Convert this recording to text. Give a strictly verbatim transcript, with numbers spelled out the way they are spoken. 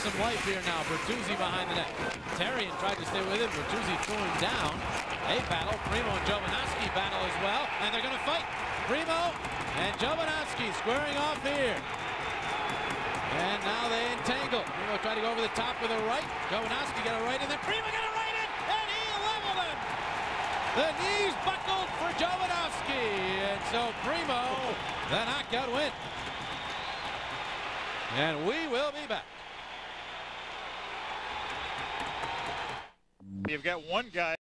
some life here now. Bertuzzi behind the net. Therrien tried to stay with him. Bertuzzi threw him down. They battle. Primo and Jovanovski battle as well. And they're going to fight. Primo and Jovanovski squaring off here. And now they entangle. Primo tried to go over the top with a right. Jovanovski got a right, and then Primo got a right in, and he leveled him. The knees buckled for Jovanovski. And so Primo, the knockout win. And we will be back. You've got one guy.